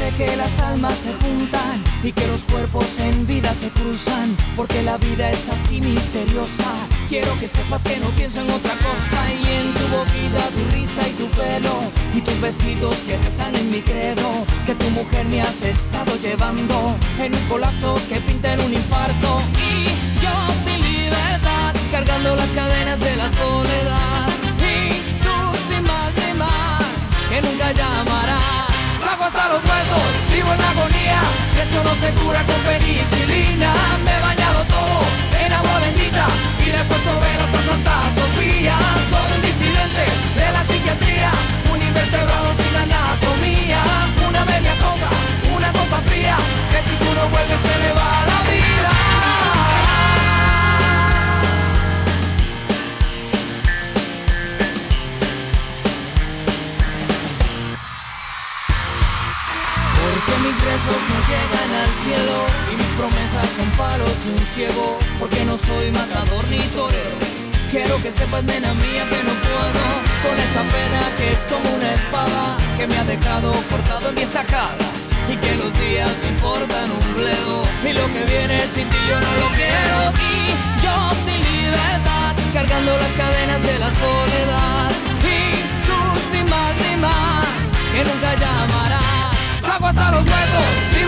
sé que las almas se juntan y que los cuerpos en vida se cruzan, porque la vida es así misteriosa. Quiero que sepas que no pienso en otra cosa. Y en tu boquita, tu risa y tu pelo, y tus besitos que rezan en mi credo, que tu mujer me has estado llevando en un colapso que pinta en un infarto. Y yo sin libertad, cargando las cadenas de la soledad. Y tú sin más ni más, que nunca llamarás. Trago hasta los huesos, vivo en agonía, y esto no se cura con penicilina. Me he bañado todo en agua bendita y le he puesto velas a Santa Sofía. Soy un disidente de la psiquiatría, un invertebrado sin anatomía. Una media cosa, una cosa fría, que si tú no vuelves se le va la vida. Porque mis rezos no llegan al cielo y mis promesas son palos de un ciego. Porque no soy matador ni torero. Quiero que sepas, nena mía, que no puedo con esa pena que es como una espada, que me ha dejado cortado en 10 tajadas, y que los días me importan un bledo, y lo que viene sin ti yo no lo quiero. Y yo sin libertad, cargando las cadenas de la soledad. Y tú sin más ni más, que nunca llamarás. Trago hasta los huesos,